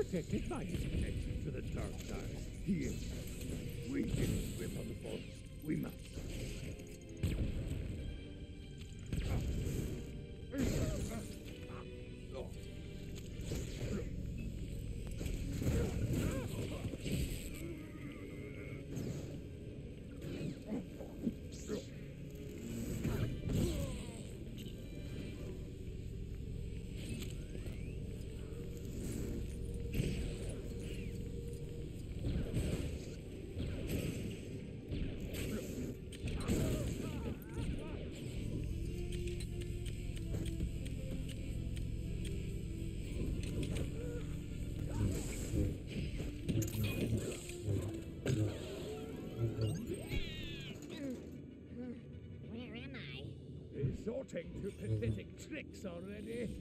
It might be connected to the dark side. He is. We didn't whip on the forest. We must. Resorting to pathetic tricks already.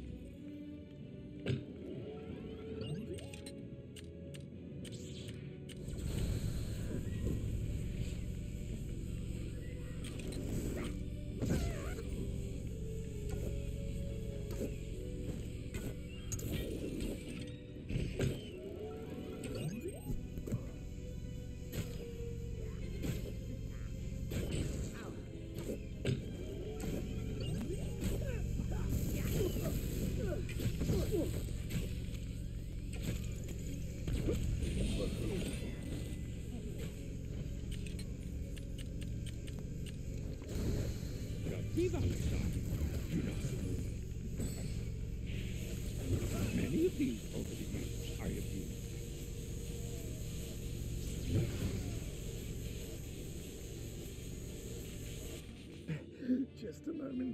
Many of these over the years I have used. Just a moment.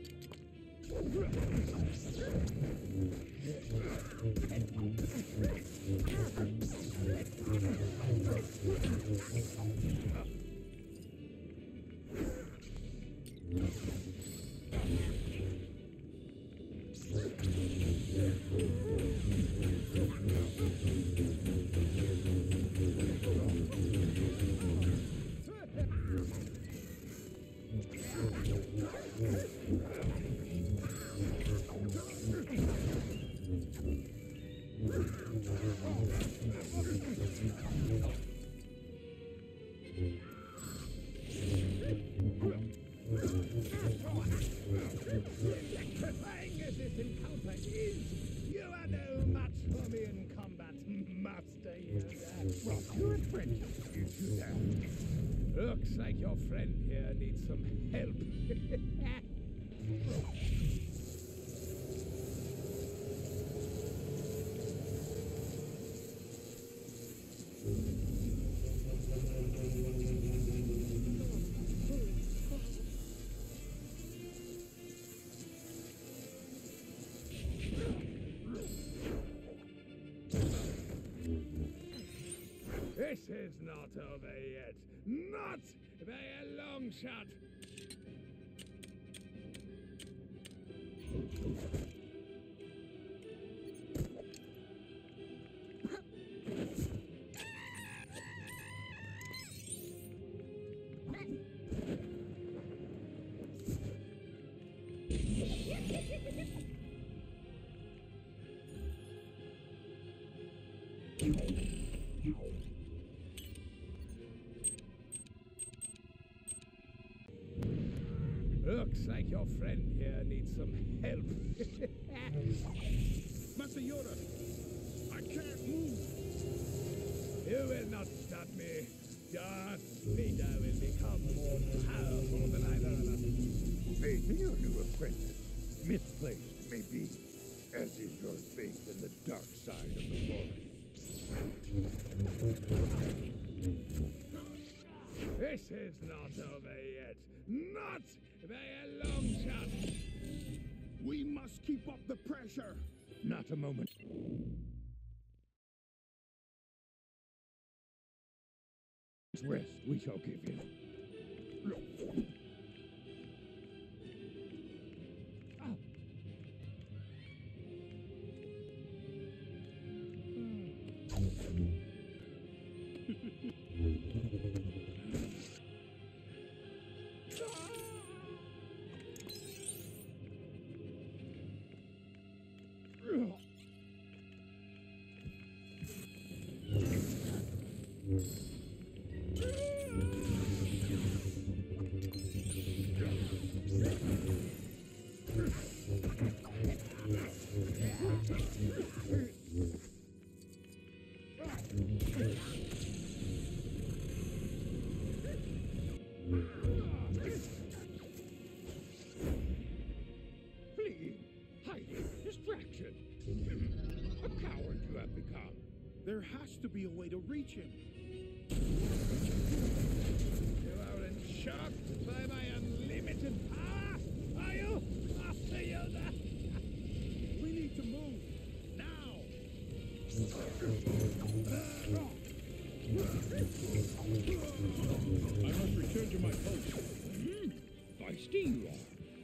Electrifying as this encounter is, you are no match for me in combat, Master Yoda. Well, you're a friend, you do that. Looks like your friend here needs some help. This is not over yet. Not by a long shot. Looks like your friend here needs some help. Master Yoda, I can't move. You will not stop me. Darth Vader will become more powerful than either of us. Faith in your new apprentice, misplaced may be, as is your faith in the dark side of the Force. This is not over yet. Not by a long shot. We must keep up the pressure. Not a moment. Rest we shall give him. distraction. A coward you have become. There has to be a way to reach him. You aren't shocked by my unlimited power, are you? Master Yoda? We need to move. Now! I must return to my post. Feisty you are.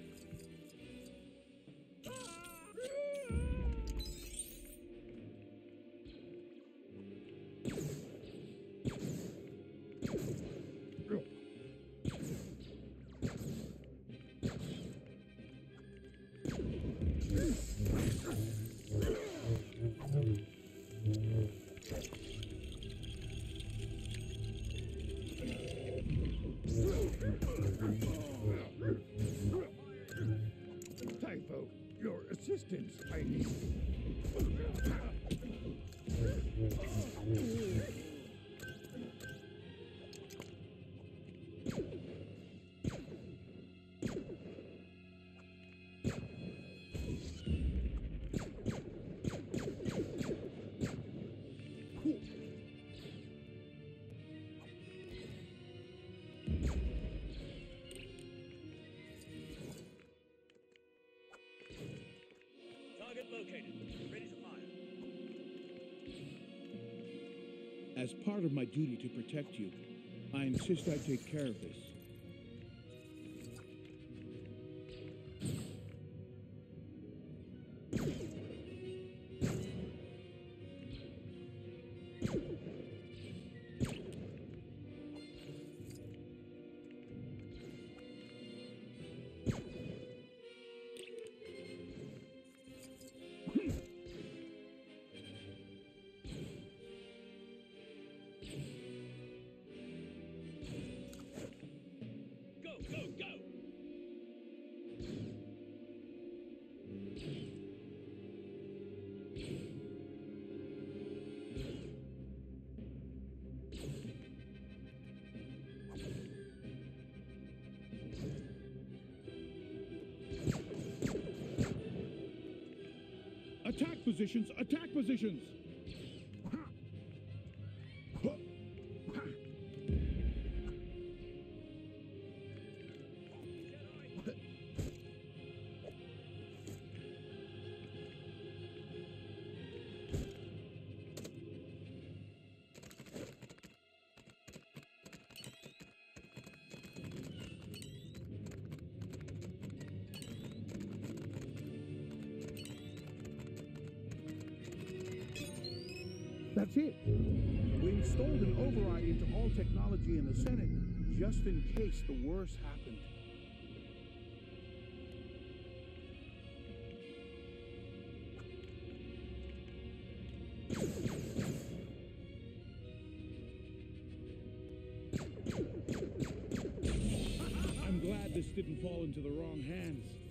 Typho, your assistance, I need. Target located. Ready to fire. As part of my duty to protect you, I insist I take care of this. Go, go, go! Attack positions! Attack positions! That's it. We installed an override into all technology in the Senate, just in case the worst happened. I'm glad this didn't fall into the wrong hands.